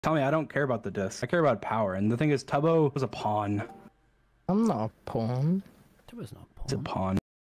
Tell me, I don't care about the disc. I care about power. And the thing is, Tubbo was a pawn. I'm not a pawn. Tubbo's not a pawn. It's a pawn.